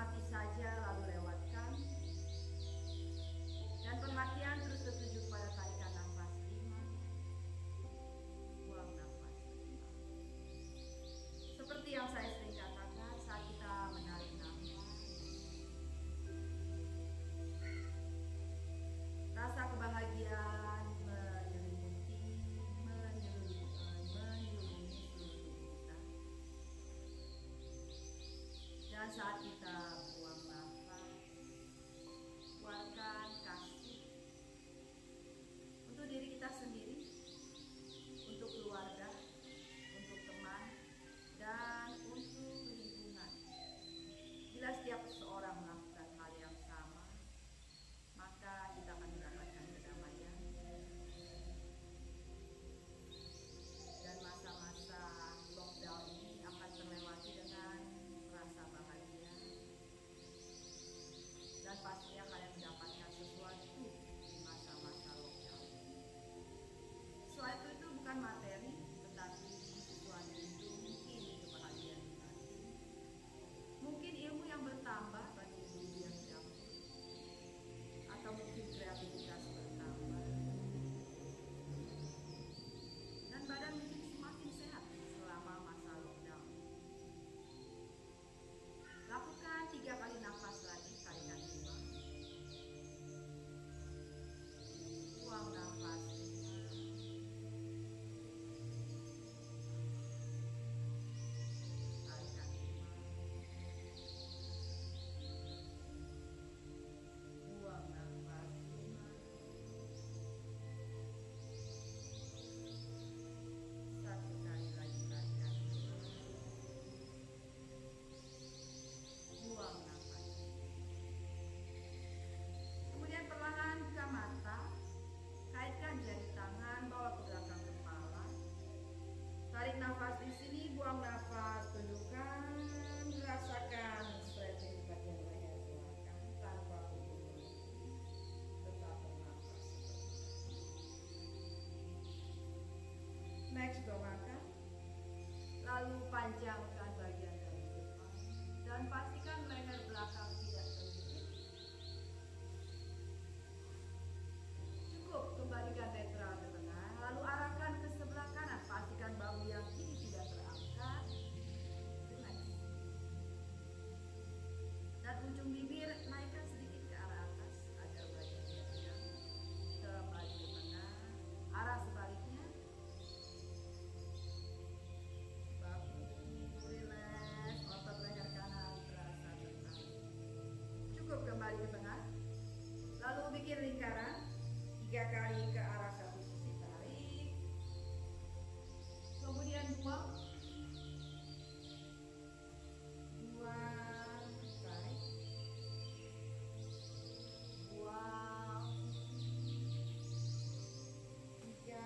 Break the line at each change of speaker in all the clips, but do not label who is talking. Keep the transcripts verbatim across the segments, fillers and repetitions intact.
amati saja lalu lewatkan. Dan perhatian terus tertuju pada tarikan nafas lima. Buang nafas lima. Seperti yang saya sering katakan saat kita menarik nafas, rasa kebahagiaan menyelimuti, menyelimuti, menyelimuti seluruh kita. Dan saat kita buang nafas, keluarkan kasih untuk diri kita sendiri, untuk keluarga, untuk teman, dan untuk lingkungan. Bila setiap seorang melakukan hal yang sama, maka kita akan mendapatkan kedamaian. Dan masa-masa lockdown ini akan terlewati dengan rasa bahagia. Dan pastinya kalian mendapatkan sesuatu di masa-masa lockdown. Sesuatu itu bukan materi, tetapi sesuatu itu mungkin kebahagiaan batin. Mungkin ilmu yang bertambah bagi guru yang dapat, atau mungkin kreativitas bertambah. Dan badan menjadi semakin sehat selama masa lockdown. Lakukan tiga kali nafas lagi, tarikan lima. Buang nafas lima. Tarikan lima. Buang nafas lima. Satu kali lagi, tarikan lima. Buang nafas. Kemudian perlahan buka mata, kaitkan jari tangan, bawa ke belakang kepala. Tarik nafas di sini, buang nafas, tundukkan, rasakan stretching di bagian leher belakang tanpa hubungan. Tetap bernafas. Next, dongakkan. Lalu panjangkan bagian dari depan dan pastikan leher belakang tidak terlilit. Cukup, kembalikan netral ke tengah, lalu arahkan ke sebelah kanan. Pastikan bahu yang kiri tidak terangkat. Relax. Dan ujung bibir naikkan sedikit ke arah atas agar bagian yang kembali ke tengah. Arah sebaliknya. Bahu relax, otot leher kanan terasa tenang. Cukup, kembali ke tengah. Lalu bikin lingkaran tiga kali ke arah satu sisi, tarik. Kemudian buang. Buang, tarik. Buang. Tiga.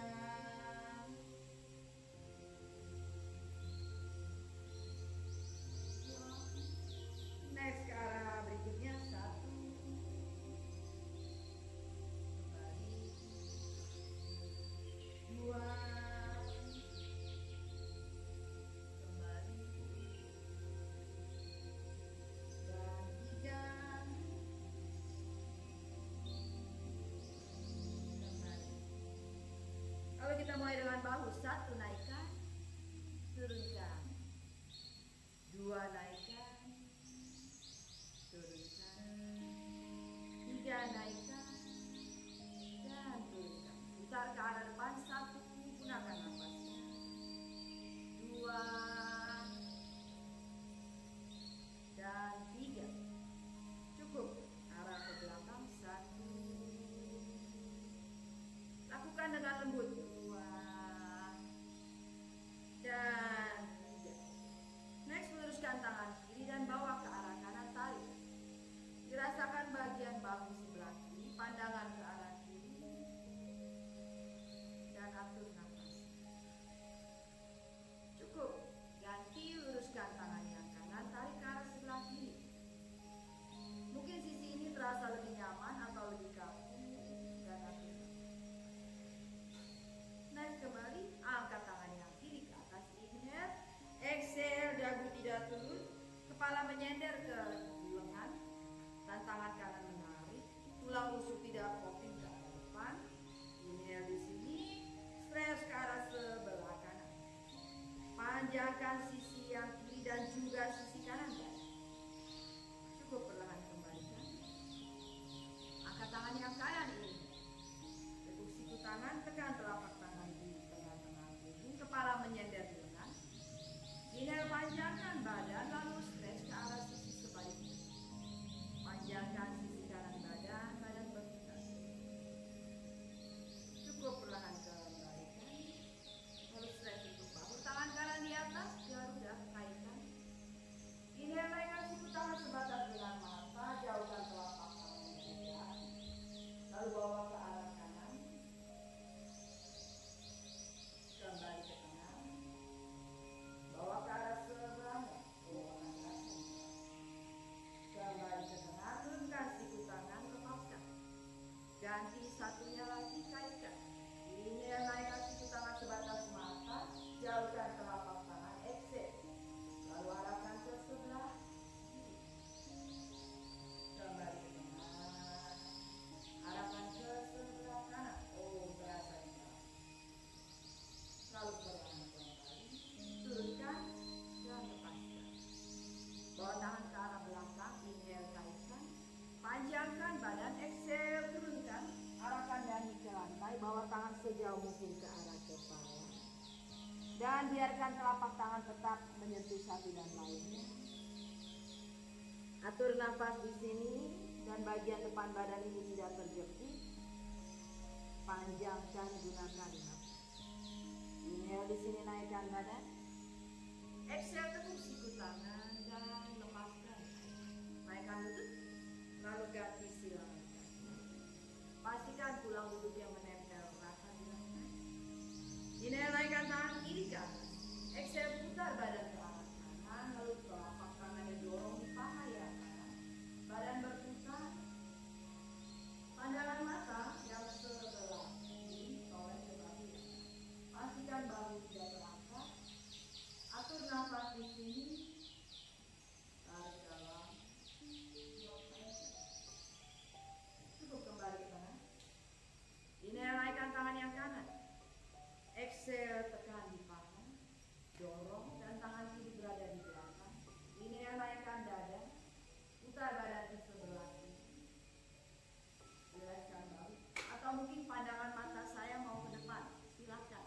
Next ke arah berikutnya, satu. Kembali. Dua. Kembali. Dan tiga. Kembali. Lalu kita mulai dengan bahu. Satu, naikkan. Turunkan. Dua, naikkan. Turunkan. Tiga, naikkan dan turunkan. Putar ke arah depan. Satu, gunakan nafasnya. Dua dan tiga. Cukup. Arah ke belakang. Satu. Lakukan dengan lembut. Dua dan tiga. Next, luruskan tangan kiri dan bawa ke arah kanan, tarik. Dirasakan bagian bahu sebelah kiri, pandangan ke arah kiri, dan atur nafas. Cukup. Ganti, luruskan tangan yang kanan, tarik ke arah sebelah kiri. Mungkin sisi ini terasa lebih nyaman atau lebih kaku, dan atur nafas. Next, kembali, angkat tangan yang kiri ke atas, inhale. Exhale, dagu tidak turun, kepala menyender ke lengan. tulang rusuk tidak popping ke arah depan. Inhale di sini, stretch ke arah sebelah kanan. Panjangkan sisi yang kiri dan juga sisi kanan. Cukup perlahan kembalikan. Angkat tangan yang kanan ini. Tekuk siku tangan, tekan telapak tangan di tengah-tengah punggung, kepala menyender di lengan. Inhale, panjangkan badan lalu stretch ke arah sisi sebaliknya. Panjangkan sisi kanan badan, badan berputar. Cukup perlahan kembalikan. Lalu stretch untuk bahu, tangan kanan di atas, garuda, kaitkan. Inhale, naikkan siku tangan sebatas dengan mata, jauhkan telapak tangan juga. Lalu bawa ke arah kanan. Kembali ke tengah. Bawa ke arah sebelahnya. Kembali ke tengah, turunkan siku tangan, lepaskan. Ganti satunya lagi, kaitkan. Inhale, naikkan siku tangan sebatas mata, jauhkan telapak tangan, exhale. Lalu arahkan ke sebelah. Kembali ke tengah. Arahkan ke sebelah kanan. Oh, terasa ini. Lalu perlahan kembali. Turunkan dan lepaskan. Bawa tangan ke arah belakang. Inhale, kaitkan. Panjangkan badan. Exhale, turunkan. Arahkan dahi ke lantai. Bawa tangan sejauh mungkin ke arah kepala. Dan biarkan telapak tangan tetap menyentuh satu dan lainnya. Atur nafas di sini dan bagian depan badan ini tidak terjepit. Panjangkan, gunakan nafas. Inhale di sini, naikkan badan. Exhale, tekuk siku tangan dan lepaskan. Naikkan lutut, lalu ganti silang. Pastikan tulang lutut yang menempel rata di lantai. Inhale, naikkan tangan kiri ke atas. Exhale, putar badan ke arah kanan, lalu telapak tangannya dorong di paha yang kanan. Badan berputar. Pandangan mata yang sebelah kiri toleh ke bahu. Pastikan bahu tidak terangkat. Atur nafas di sini. Tarik dalam. Cukup, kembali ke tengah. Inhale, naikkan tangan yang kanan. Exhale, tekan di paha. Dorong dan tangan kiri berada di belakang. Inhale, naikkan dada. Putar badan ke sebelah kiri. Rilekskan bahu. Atau mungkin pandangan mata saya mau ke depan. Silakan.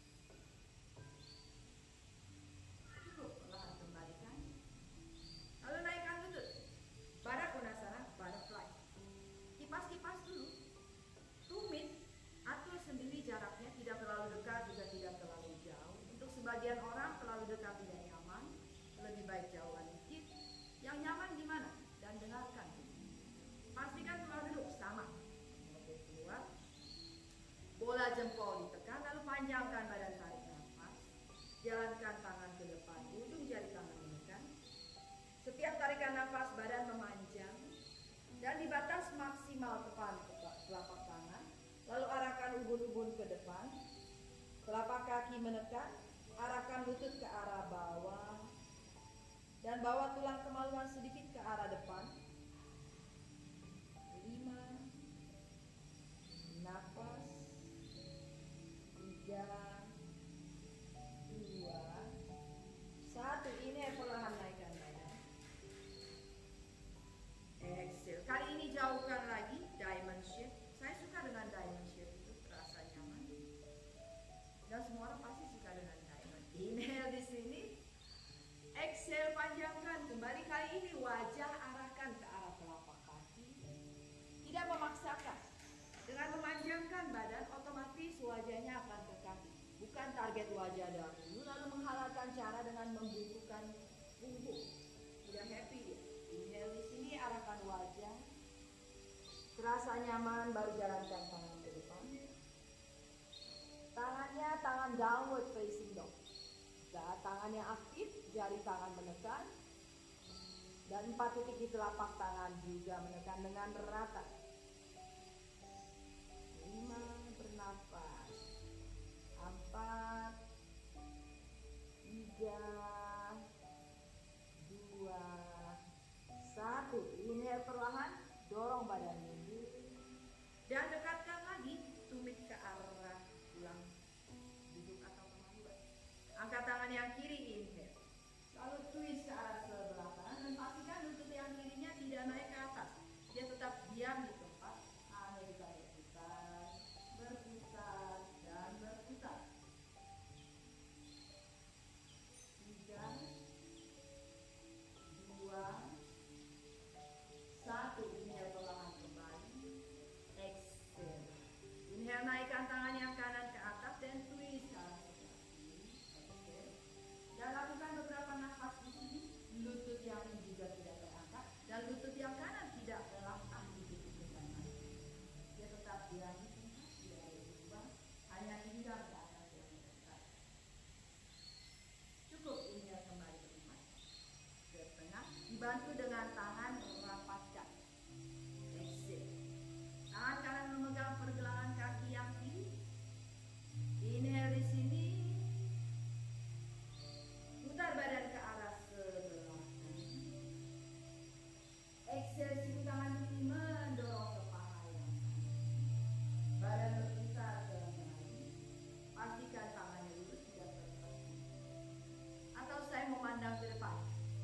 Cukup, perlahan kembalikan. Lalu naikkan lutut. Badak Konasana, butterfly. Kipas-kipas dulu. Tumit. Atur sendiri jaraknya, tidak terlalu dekat juga tidak terlalu jauh. Untuk sebagian orang terlalu dekat tidak nyaman, lebih baik jauhan dikit. Yang nyaman gimana? Dan dengarkan. Pastikan tulang duduk sama. Otot keluar. Bola jempol ditekan, lalu panjangkan badan, tarik nafas. Jalankan tangan ke depan, ujung jari tangan menekan. Setiap tarikan nafas badan memanjang dan di batas maksimal depan telapak tangan. Lalu arahkan ubun-ubun ke depan. Telapak kaki menekan. Arahkan lutut ke arah bawah. Dan bawa tulang kemaluan sedikit ke arah depan. Lima. Nafas. Tiga. Dua. Satu. Ini perlahan naikkan badan. Exhale. Kali ini jauhkan lagi. Diamond shape. Saya suka dengan diamond shape itu, terasa nyaman. Dan semua orang pasti suka dengan diamond. Inhale di sini. Exhale, panjangkan. Kembali kali ini wajah arahkan ke arah telapak kaki. Tidak memaksakan. Dengan memanjangkan badan, otomatis wajahnya akan ke kaki. Bukan target wajah dahulu, lalu menghalalkan cara dengan membungkukkan punggung. Tidak happy dia. Inhale di sini, arahkan wajah. Terasa nyaman, baru jalankan tangan ke depan. Tangannya tangan downward facing dog. Dan tangannya aktif, jari tangan menekan. Dan empat titik di telapak tangan juga menekan dengan rata. Lima, bernafas. Empat, tiga, dua, satu. Inhale perlahan. Dorong badan mundur. Dibantu dengan tangan rapatkan. Exhale. Tangan kanan memegang pergelangan kaki yang kiri. Inhale di sini. Putar badan ke arah sebelah kanan. Exhale, siku tangan kiri mendorong ke paha yang kanan. Badan berputar kembali. Pastikan tangannya lurus, tidak tertekan. Atau saya memandang ke depan.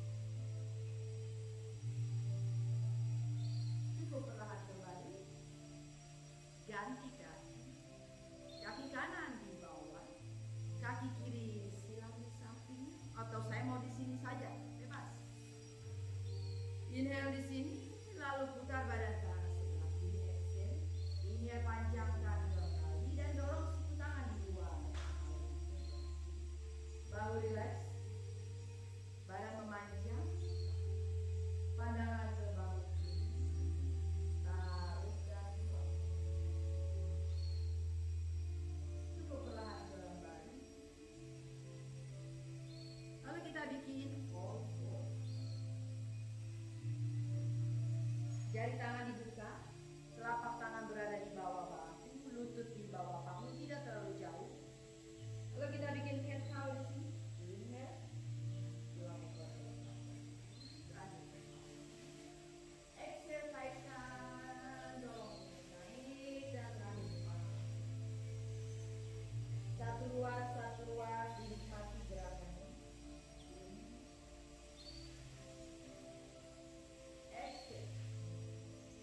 Cukup perlahan kembali. Ganti kaki. Kaki kanan di bawah. Kaki kiri silang di samping. Atau saya mau di sini saja, bebas. Inhale di sini, lalu putar badan ke arah sebelah kiri. Exhale. Inhale, panjangkan dua kali dan dorong siku tangan di luar. Bahu rileks. Badan memanjang. Pandangan ke bahu kiri. Tarik dan buang. Cukup perlahan kembali. Lalu kita bikin hold pose. Jari tangan dibuka, telapak tangan berada di bawah bahu, lutut di bawah bahu, tidak terlalu jauh. Lalu kita bikin cat cow di sini. Inhale, dua ekor. Exhale, naikkan, dorong naik dan naik. Satu ruas, satu ruas, dinikmati gerakannya. Exhale.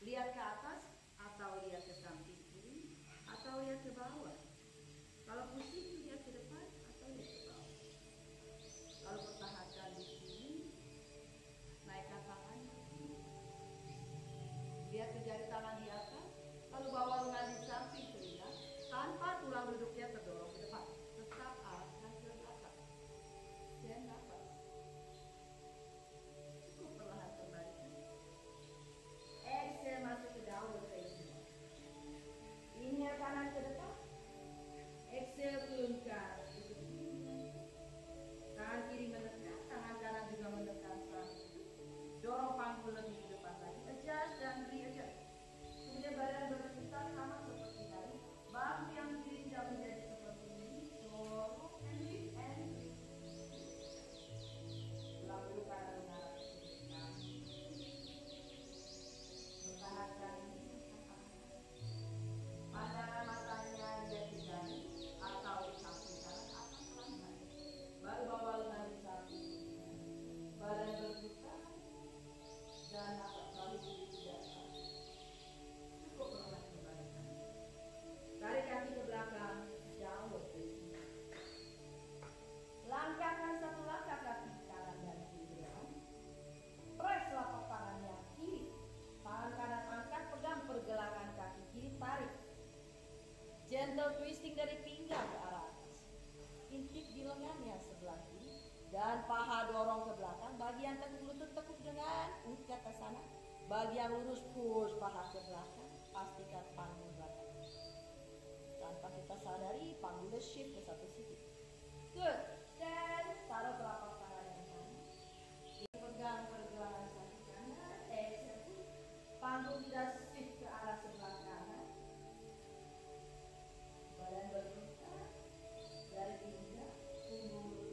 Lihat ke atas atau lihat ke samping kiri atau lihat ke bawah. Kalau pusing lihat ke depan atau lihat ke bawah. Lalu pertahankan di sini, naikkan tangan, lihat ke jari tangan di atas, lalu bawa lengan di samping telinga tanpa tulang duduknya terdorong ke depan. Tetap arahkan ke belakang dan nafas. Cukup perlahan kembali. Exhale masuk ke downward facing dog. Inhale kanan ke depan. Exhale turunkan. Tangan kiri menekan, tangan kanan juga menekan saat itu. Dorong panggul lebih ke depan lagi. Adjust dan re-adjust. Kemudian badan berputar sama seperti tadi. Bangku yang diinjak menjadi seperti ini. Dorong and lift and lift. Ulang dulu kanan mengarah ke depan. Pertahankan ini. Pandangan matanya lihat ke jari atau di samping kanan akan pelan-pelan. Baru bawa lengan di samping. Badan berputar dan nafas lalu diri tidak tahan. Cukup perlahan kembalikan. Tarik kaki ke belakang, downward facing. Langkahkan satu langkah kaki kanan dan kiri ke depan. Press telapak tangan yang kiri. Tangan kanan angkat, pegang pergelangan kaki kiri, tarik. Gentle twisting dari pinggang ke arah atas. Intip di lengannya sebelah kiri dan paha dorong ke belakang. Bagian tekuk lutut tekuk dengan ungkat ke sana. Bagian lurus push paha ke belakang. Pastikan panggul belakang. Tanpa kita sadari panggulnya shift ke satu sisi. Good. Dan taruh telapak tangan yang kanan. Pegang pergelangan kaki kanan. Exhale. Panggul tidak shift ke arah sebelah kanan. Badan berputar dari tiga, punggung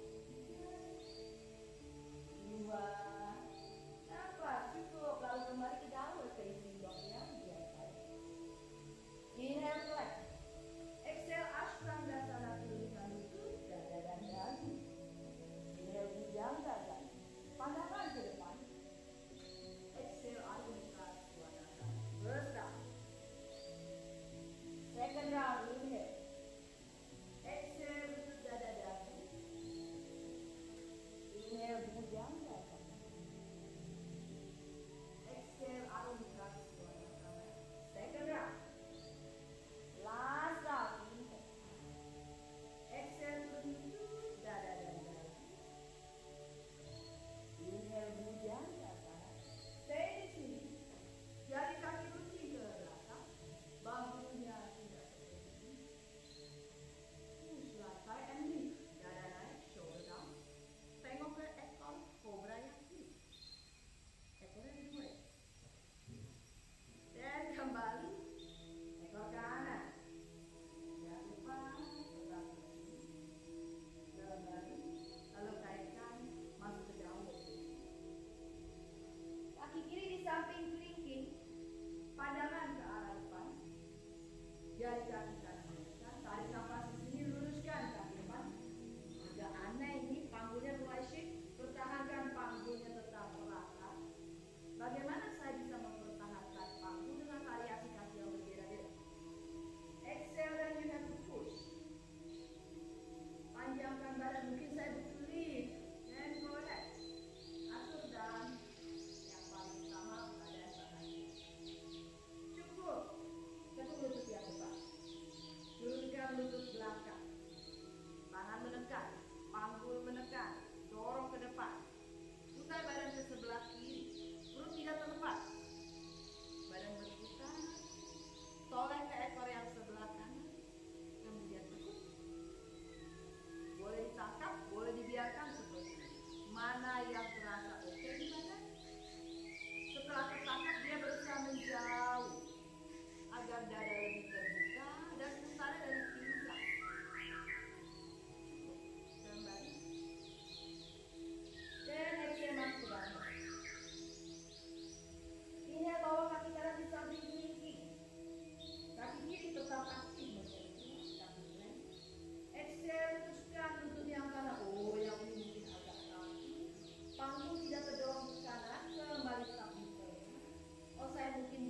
dua, nafas cukup, lalu kembali ke downward facing dog yang biasa. Inhale flat, exhale ashtanga turunkan lutut, dada dan dagu. Inhale bujang dada, pandangan ke depan. Exhale Adho Svanasana, first round. Second round, inhale. Exhale, lutut dada dagu. Inhale, bujang dada. Exhale, Adho Svanasana. Second round. Last round, inhale. Exhale, lutut dada dan dagu. Inhale, bujang dada. Stay di sini. Jari kaki kunci ke belakang. Bangkunya tidak seperti ini. Push lantai and lift. Dada naik, shoulder down. Tengok ke ekor kobra yang kiri. Ekornya dua. Dan kembali. Ekor kanan. Jangan lupa tetap di sini. Kembali. Lalu kaitkan masuk ke downward. Kaki kiri di samping kelingking. Pandangan ke arah depan. Jari kaki kanan menekan, tarik nafas di sini, luruskan kaki depan. Agak aneh ini, panggulnya mulai shift. Pertahankan panggulnya tetap melangkah. Bagaimana saya bisa mempertahankan panggul dengan variasi kaki yang berbeda-beda? Exhale dan you have to push. Panjangkan badan, mungkin saya butuh lift. And go ahead. Atur dan yang paling utama badan bahagia. Cukup. Tekuk lutut yang depan. Turunkan lutut belakang. Tangan menekan, panggul menekan, dorong ke depan. Putar badan ke sebelah kiri. Perut tidak terlepas. Badan berputar. Toleh ke ekor yang sebelah kanan. Kemudian tekuk. Boleh ditangkap, boleh dibiarkan seperti ini. Mana yang terasa oke di badan? Setelah tertangkap dia berusaha menjauh agar dada lebih terbuka dan utara dari pinggang. Kembali. Dan exhale masuk ke dalam. Inhale bawa kaki kanan di samping kelingking. Kaki kiri tetap aktif menjadi kaki kiri. Exhale teruskan lutut yang kanan. Oh, yang ini mungkin agak kaku. Panggung tidak terdorong ke kanan, kembali samping. Oh, saya mungkin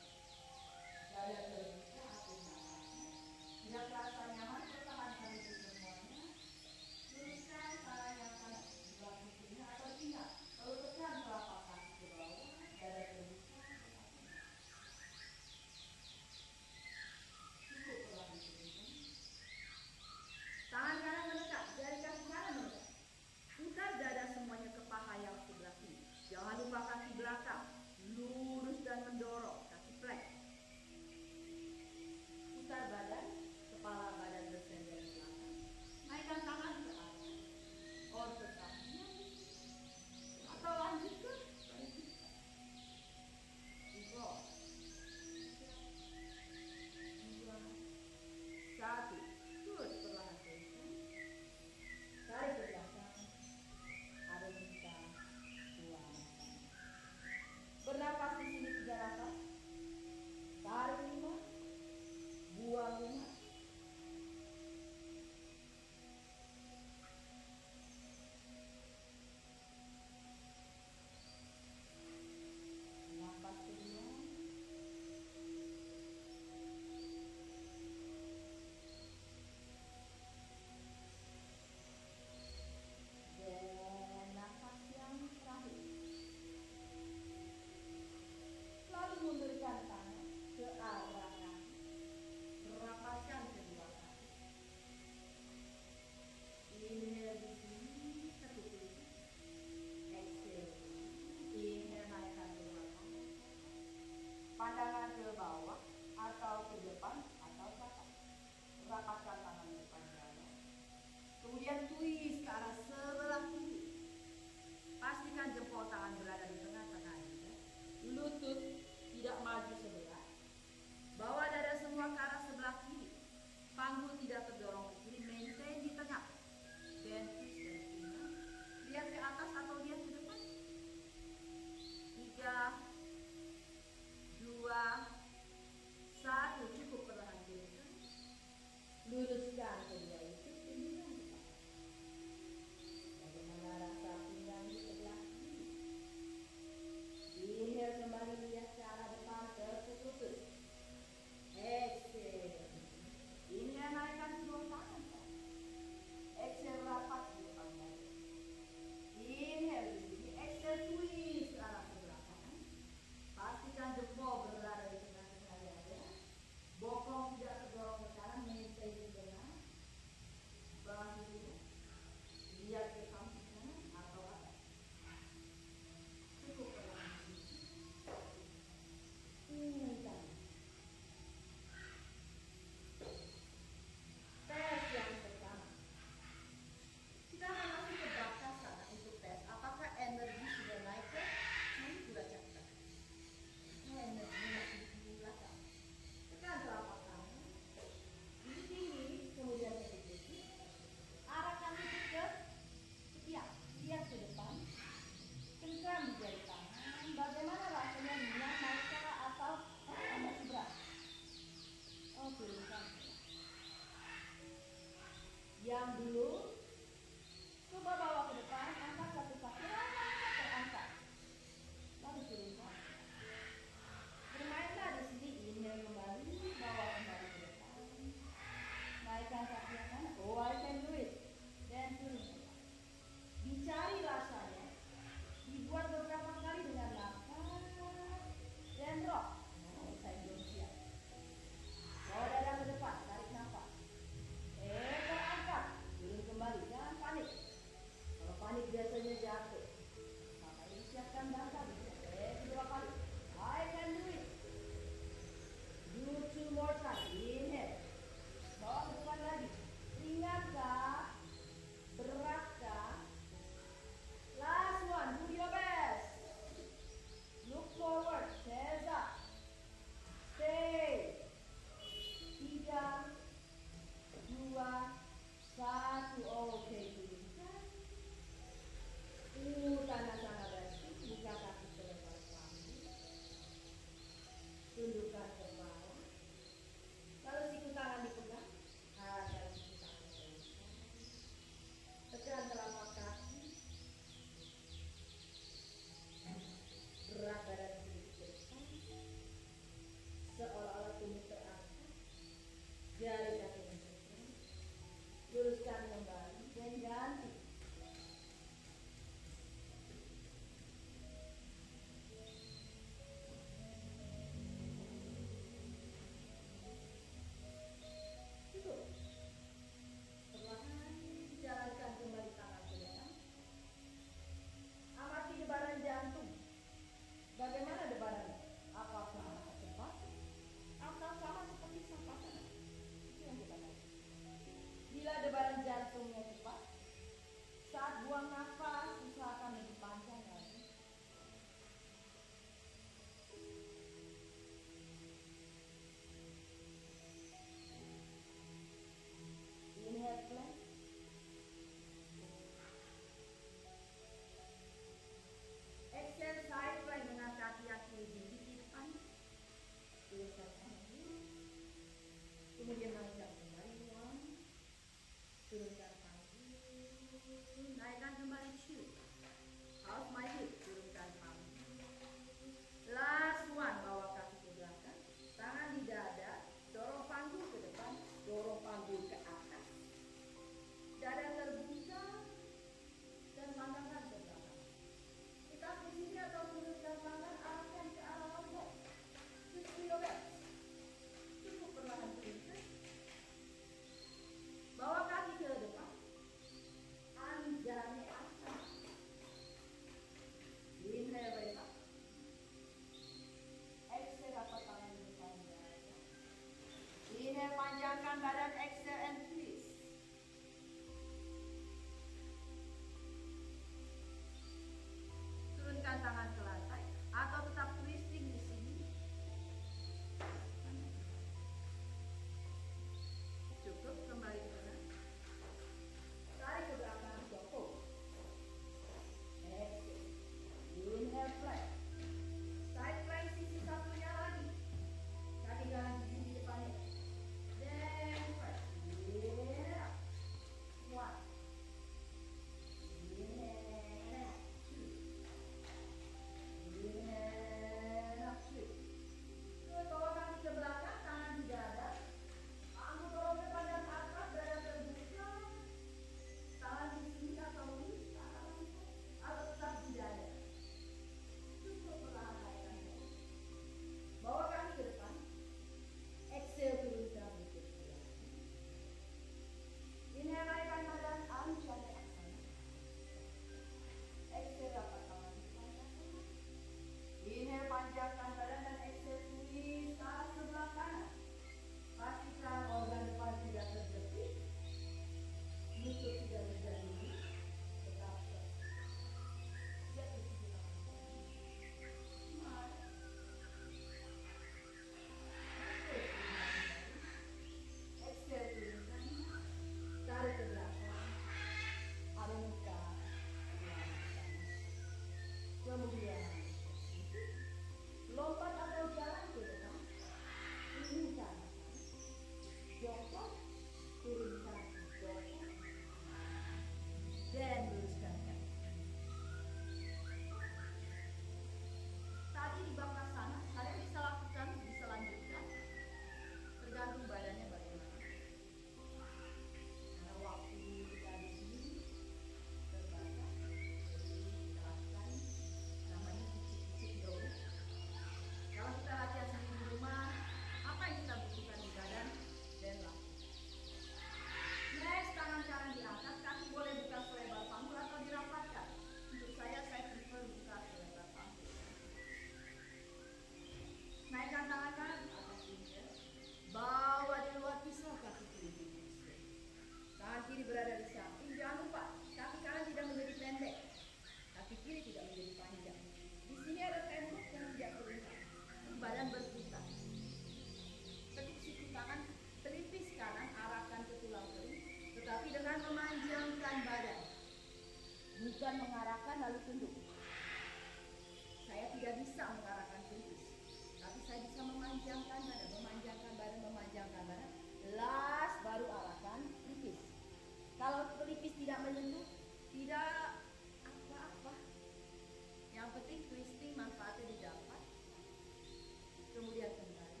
bukan mengarahkan lalu tunduk. Saya tidak bisa mengarahkan pelipis, tapi saya bisa memanjangkan badan, memanjangkan badan, memanjangkan badan. Last baru arahkan pelipis. Kalau pelipis tidak menyentuh, tidak apa-apa. Yang penting twisting manfaatnya didapat. Kemudian kembali.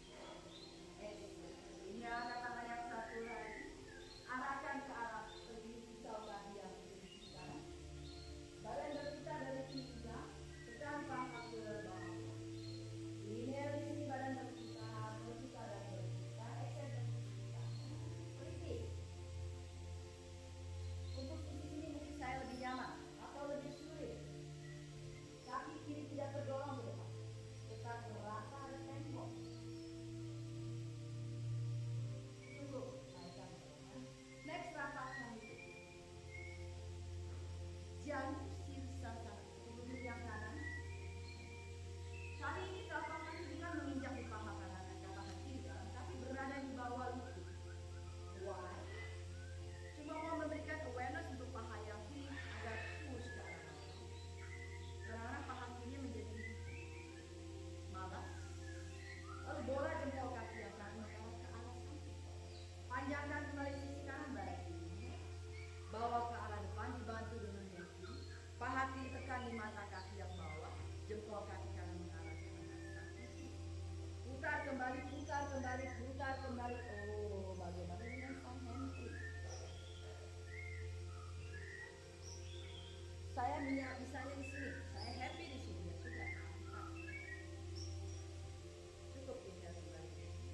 Ini angkat tangan yang satu lagi. Arahkan ke arah lebih pisau tadi yang lebih sekarang. Badan berputar dari tiga, tekan pangkal ke bawah. Inhale di sini badan berputar, berputar dan berputar. Exhale berputar. Pelipis. Untuk sisi sini mungkin saya lebih nyaman atau lebih sulit. Kaki kiri tidak terdorong ke depan, tetap merata ada tembok. Tunggu, saya akan bergerak. Next rapatkan itu. Jangan sirsa satu, lutut yang kanan. Kali ini telapak kaki bukan menginjak di paha kanan dan paha kiri, tapi berada di bawah lutut. Why? Cuma mau memberikan awareness untuk paha yang kiri agar push ke arah bawah. Kadang-kadang paha kirinya menjadi malas. Lalu bola jempol kaki yang kanan mengarah ke arah samping. Panjangkan kembali sisi kanan badan kiri. Bawa ke arah depan dibantu dengan yang kiri. Paha kiri tekan di mata kaki yang bawah. Jempol kaki kanan mengarah ke arah samping. Putar kembali, putar kembali, putar kembali. Oh, bagaimana dengan sang handling? Saya minyak misalnya di sini, saya happy di sini ya sudah. Cukup tinggal kembali.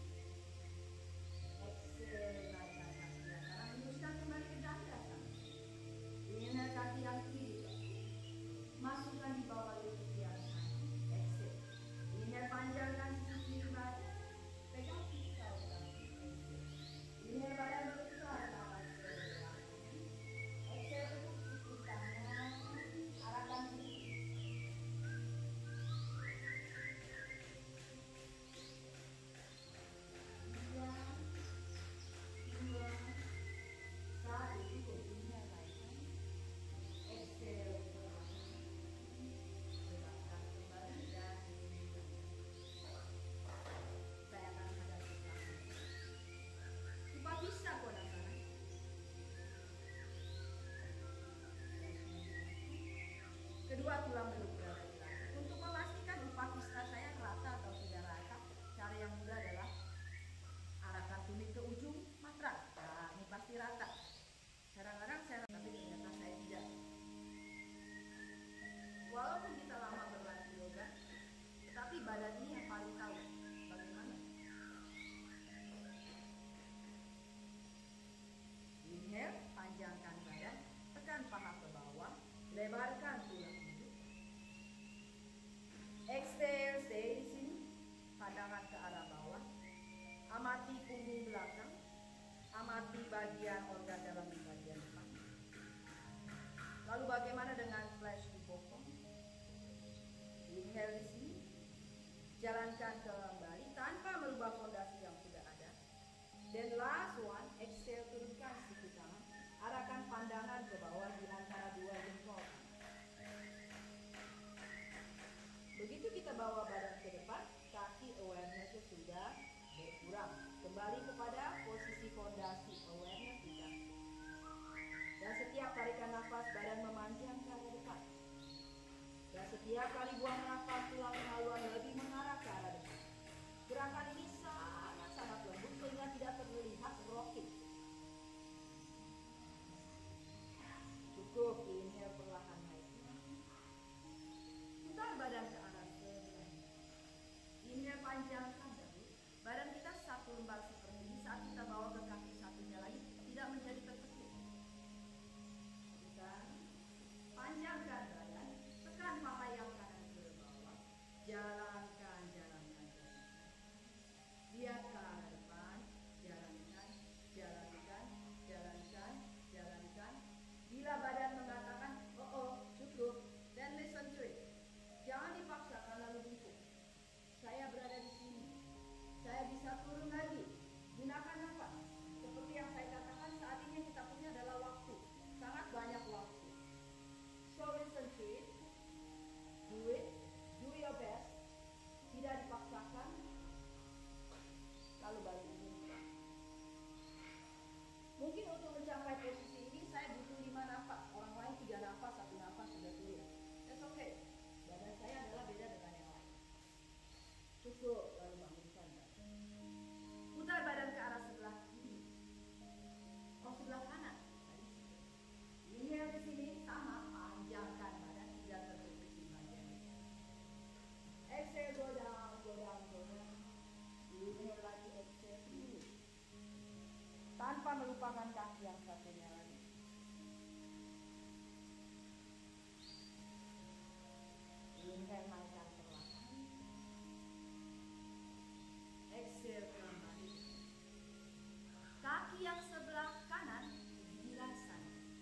Exhale, naikkan kaki yang kanan, luruskan kembali ke dada. Inhale kaki yang kiri, masukkan di bawah lutut yang kanan. Exhale. Inhale panjangkan sisi kiri badan, pegang pisau kaki. Inhale badan besar tangan sebelah. Exhale tutup siku tangan. Arahkan sisi. Tiga, dua, satu. Cukup. Inhale naikkan. Exhale perlahan. Tegakkan kembali dan saya akan hadap ke belakang. Coba bisa kok nasana. Kedua tulang belum berada di lantai. Untuk memastikan upavista saya rata atau tidak rata, cara yang mudah adalah arahkan tumit ke ujung matras. Nah, ini pasti rata. Kadang-kadang saya tapi ternyata saya tidak. Walaupun kita lama berlatih yoga, tetapi badan ini yang paling tahu bagaimana. Inhale, panjangkan badan, tekan paha ke bawah, lebarkan tulang hidup. Exhale, stay di sini, pandangan ke arah bawah. Amati punggung belakang, amati bagian organ dalam di bagian depan. Lalu bagaimana dengan flash di bokong? Inhale di sini, jalankan kembali tanpa merubah fondasi yang sudah ada. Dan last one, exhale turunkan siku tangan, arahkan pandangan ke bawah di antara dua jempol. Begitu kita bawa badan ke depan, kaki awareness-nya sudah berkurang. Kembali kepada posisi fondasi awareness di kaki. Dan setiap tarikan nafas badan memanjang ke arah depan. Dan setiap kali buang nafas tulang haluan lebih mengarah ke arah depan. melupakan kaki yang satunya lagi. Inhale, naikkan perlahan. Exhale, kembali. Kaki yang sebelah kanan dirasan.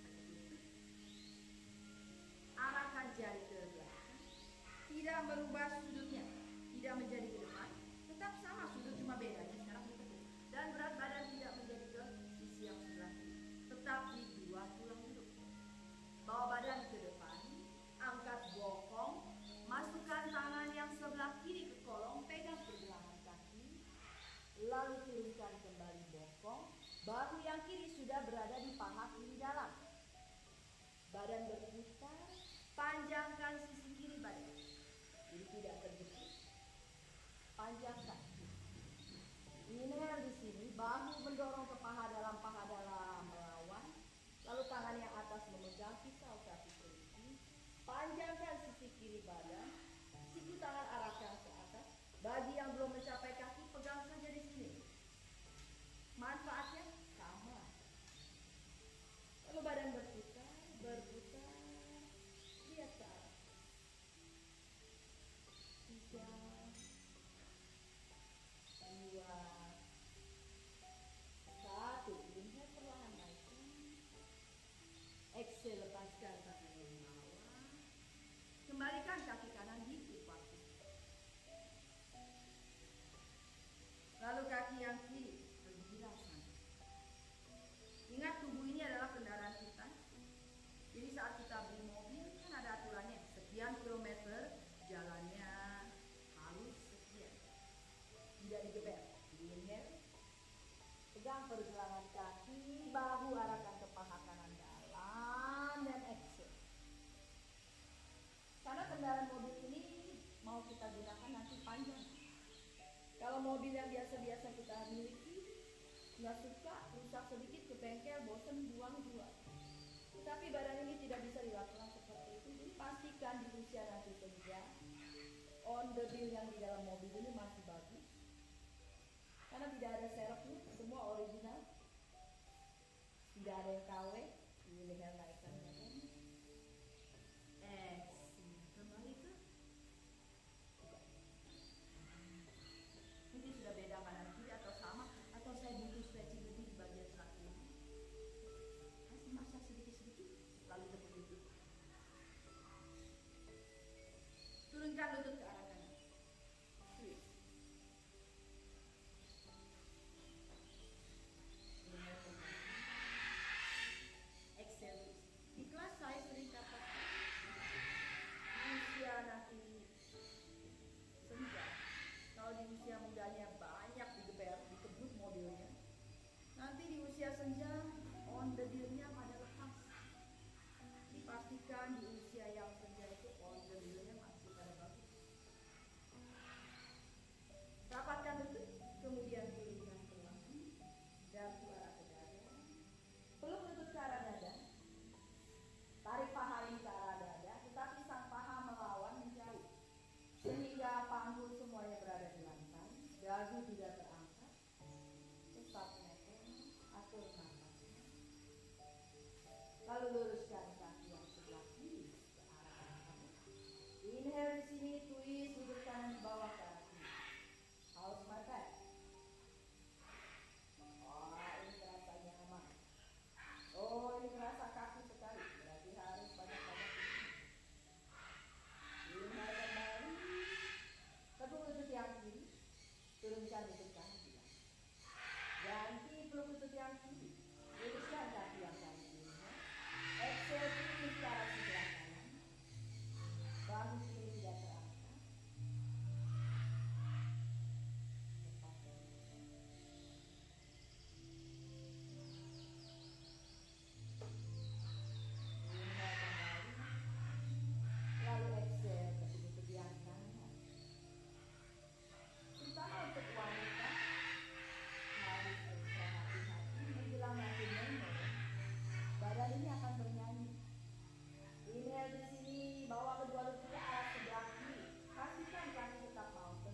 Arahkan jari ke belakang. Tidak merubah sudutnya, tidak menjadi ke depan. Tetap sama sudut, cuma bedanya sekarang ditekuk. Dan berat badan tidak menjadi ke sisi yang sebelah kiri. Tetap di dua tulang duduk. Bawa badan ke depan. Angkat bokong. Masukkan tangan yang sebelah kiri ke kolong. Pegang pergelangan kaki. Lalu turunkan kembali bokong. Bahu yang kiri sudah berada di paha kiri dalam. Badan berputar. Panjangkan sisi kiri badan. Jadi tidak terjepit. Panjangkan. Inhale di sini. Bahu mendorong ke paha dalam, paha dalam melawan. Lalu tangan yang atas memegang pisau kaki kelingking. Panjangkan sisi kiri badan. Siku tangan arahkan ke atas. Bagi yang belum mencapai kaki, pegang saja di sini. Manfaatnya sama. Lalu badan berputar, berputar. Lihat ke arah. Tiga, dua, satu. Inhale perlahan naikkan. Exhale, lepaskan kaki yang bawah. Kembalikan kaki kanan di upah. Lalu kaki yang kiri berdiri sana. Ingat, tubuh ini adalah kendaraan kita. Jadi saat kita beli mobil kan ada aturannya, sekian kilometer jalannya harus sekian. Tidak digeber. Inhale. Pegang pergelangan kaki, bahu arahkan ke paha kanan dalam dan exhale. Karena kendaraan mobil ini mau kita gunakan nanti panjang. Kalau mobil yang biasa-biasa kita miliki, nggak suka, rusak sedikit ke bengkel, bosen, buang, jual. Tetapi barang ini tidak bisa dilakukan seperti itu. Jadi pastikan di usia nanti senja, on the bill yang di dalam mobil ini masih bagus. Karena tidak ada serepnya, semua original. Tidak ada yang K W. Ini yang naikkan badan. Exhale, kembali ke. Ini sudah beda kanan kiri atau sama, atau saya butuh stretching lebih di bagian sebelah kiri. Kasih masak sedikit-sedikit, lalu tepuk lutut. Turunkan lutut ke arah kanan. Twist. Exhale. Di kelas saya sering katakan, usia nanti senja. Kalau di usia mudanya banyak digeber, dikebut mobilnya. Nanti di usia senja, on the deal-nya pada lepas. Dipastikan di usia yang senja itu on the deal-nya masih pada bagus. Rapatkan lutut, kemudian turunkan perlahan dan ke arah ke dada. Peluk lutut ke arah dada. Tarik paha ini ke arah dada, tetapi sang paha melawan menjauh. Sehingga panggul semuanya berada di lantai, dagu tidak terangkat. Tetap netral, atur nafas. Lalu luruskan kaki yang sebelah kiri ke arah kanan. Inhale di sini, twist lutut kanan bawah ke arah kiri. How's my back? Oh, ini terasa nyaman. Oh, ini terasa kaku sekali. Berarti harus banyak-banyak ini. Inhale kembali. Tekuk lutut yang kiri. Turunkan lutut kaki. Ganti peluk lutut yang kiri. Luruskan kaki yang kanan. Exhale, twist ke arah sebelah kanan. Bahu kiri tidak terangkat.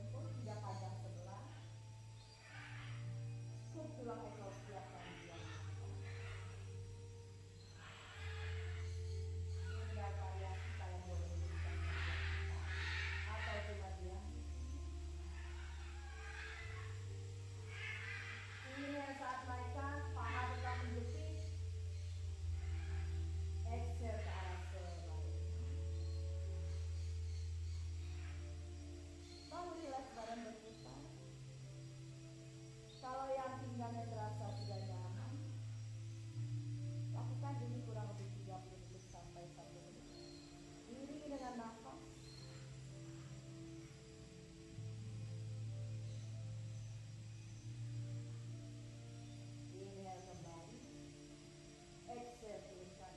Tulang ekor setiap kali dia
lakukan ini kurang lebih tiga puluh menit sampai satu menit. Iringi dengan nafas. Inhale kembali. Exhale turunkan.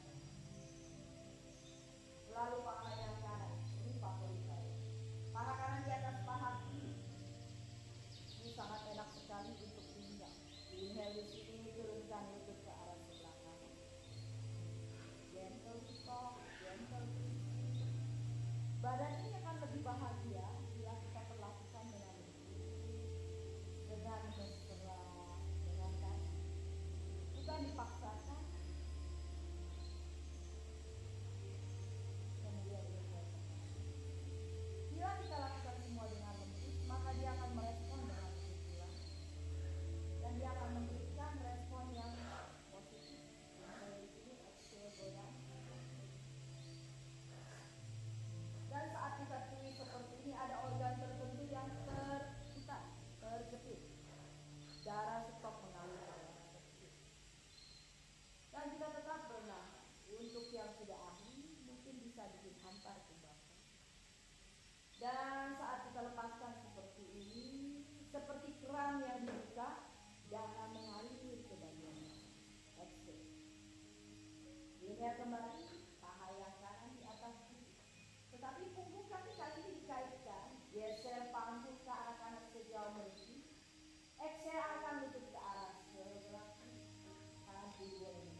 Lalu paha yang kanan. Ini favorit saya. Paha kanan di atas paha kiri. Ini sangat enak sekali untuk pinggang. Inhale di sini, turunkan lutut ke arah sebelah kanan. Gentle stop, gentle twist. Badan ini akan lebih bahagia bila kita perlakukan dengan lembut, dengan mesra, dengan kasih. Bukan dipaksakan. Kemudian inhale. Bila kita lakukan semua dengan lembut, maka dia akan merespon dengan lembut pula. Dan dia akan memberikan respon yang positif. Inhale di sini, exhale goyang. Dan saat kita twist seperti ini, ada organ tertentu yang terputar, terjepit. Darah stop mengalir ke dalam tersebut. Dan kita tetap bernafas. Untuk yang tidak ahli, mungkin bisa dihantar ke belakang. Dan saat kita lepaskan seperti ini, seperti keran yang dibuka, darah mengalir ke bagian bawah. Exhale. Inhale kembali, paha yang kanan di atas kiri. Tetapi punggung kaki kali ini dikaitkan, geser panggung ke arah kanan sejauh mungkin. Exhale, angkat lutut ke arah sebelah kiri. Tahan punggung.